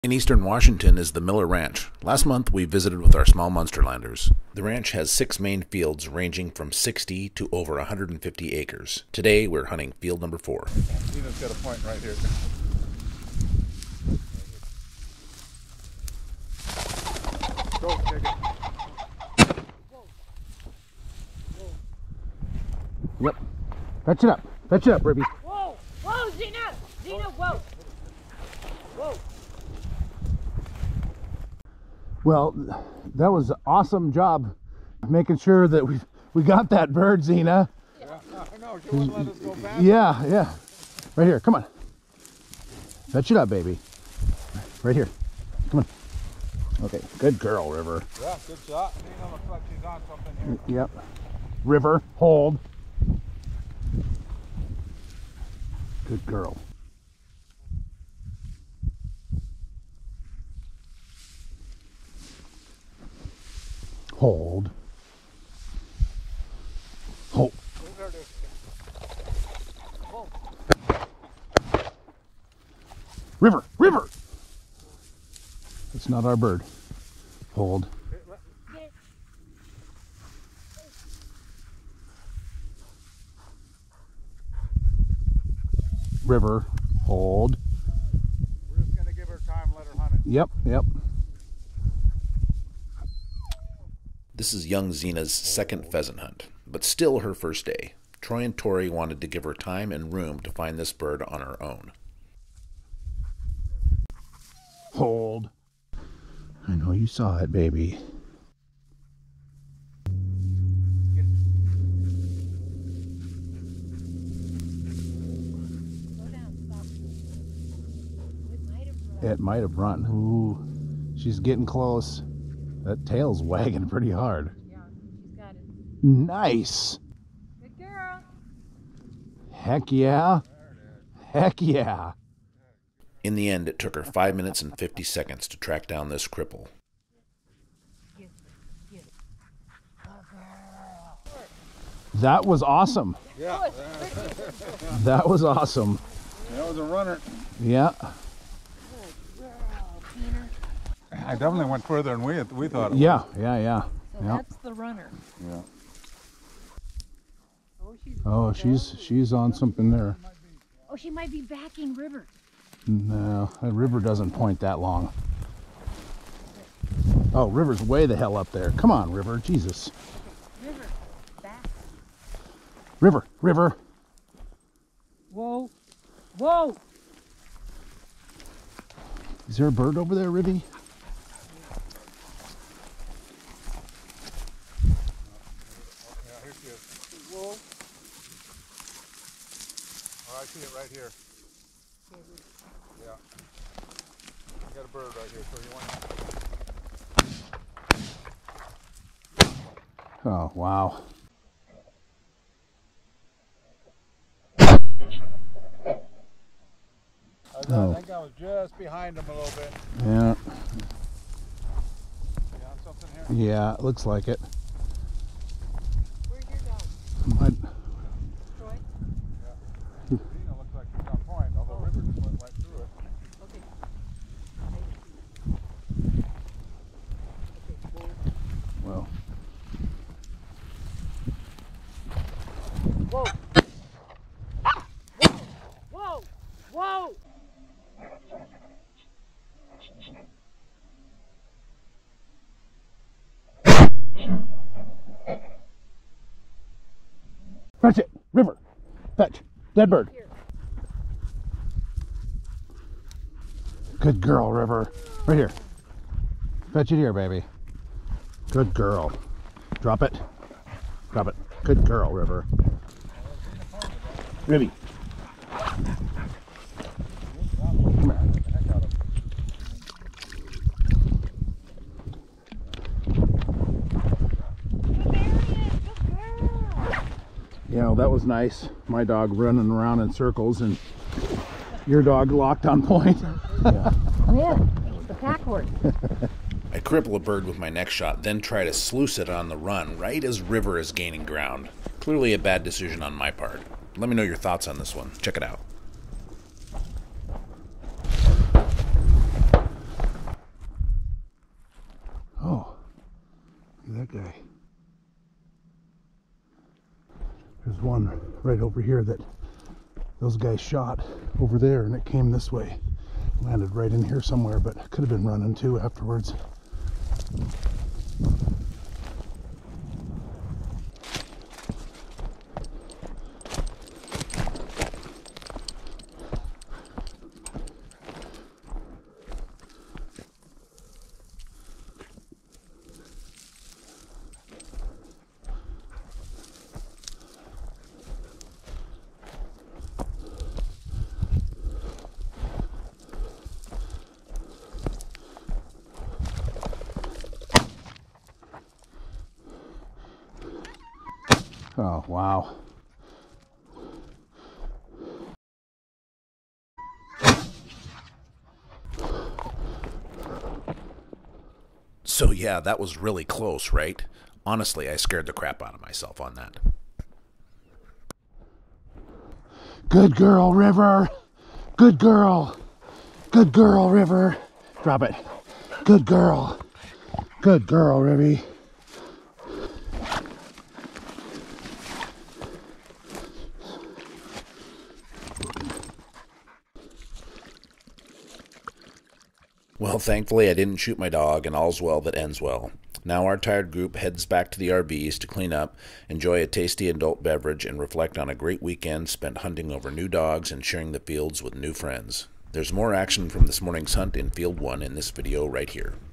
In eastern Washington is the Miller Ranch. Last month we visited with our small Munsterlanders. The ranch has 6 main fields ranging from 60 to over 150 acres. Today we're hunting field number 4. Nina's got a point right here. Go, take it. Yep. Fetch it up. Fetch it up, Rivy. Whoa! Whoa, Zena! Zena, whoa! Whoa! Well, that was an awesome job making sure that we got that bird, Zena. Yeah, I know. She wouldn't let us go back. Yeah. Right here. Come on. Fetch it up, baby. Right here. Come on. Okay. Good girl, River. Yeah, good shot. Nina looks like she's on something here. Yep. River, hold. Good girl. Hold. Hold. River, River! It's not our bird. Hold. River, hold. We're just going to give her time, let her hunt it. Yep. This is young Zena's second pheasant hunt, but still her first day. Troy and Tori wanted to give her time and room to find this bird on her own. Hold. I know you saw it, baby. It might have run. Ooh, she's getting close. That tail's wagging pretty hard. Yeah, she's got it. Nice. Good girl. Heck yeah. Heck yeah. In the end, it took her 5 minutes and 50 seconds to track down this cripple. That was awesome. Yeah. That was awesome. That was a runner. Yeah. I definitely went further than we thought it Yeah. So Yeah. that's the runner. Yeah. Oh, she's on something there. Oh, she might be backing River. No, that river doesn't point that long. Oh, River's way the hell up there. Come on, River. Jesus. River, back. River. Whoa. Whoa. Is there a bird over there, Rivy? Yeah, here she is. Whoa. Oh, I see it right here. Yeah. I got a bird right here, so you want Oh, wow. I think I was just behind him a little bit. Yeah. You on something here? Yeah, it looks like it. Where's your dog? Troy? Yeah. Nina looks like she's on point, although River just went right through it. Okay. Well. Whoa. Whoa. Whoa. Fetch it. River. Fetch. Dead bird. Here. Good girl, River. Right here. Fetch it here, baby. Good girl. Drop it. Drop it. Good girl, River. Rivy. You know, that was nice. My dog running around in circles and your dog locked on point. Yeah, the pack horse. I cripple a bird with my next shot, then try to sluice it on the run right as River is gaining ground. Clearly a bad decision on my part. Let me know your thoughts on this one. Check it out. guy. There's one right over here that those guys shot over there, and it came this way. Landed right in here somewhere, but could have been running too afterwards. Oh, wow. So yeah, that was really close, right? Honestly, I scared the crap out of myself on that. Good girl, River. Good girl. Good girl, River. Drop it. Good girl. Good girl, Rivy. Well, thankfully I didn't shoot my dog, and all's well that ends well. Now our tired group heads back to the RVs to clean up, enjoy a tasty adult beverage, and reflect on a great weekend spent hunting over new dogs and sharing the fields with new friends. There's more action from this morning's hunt in Field 1 in this video right here.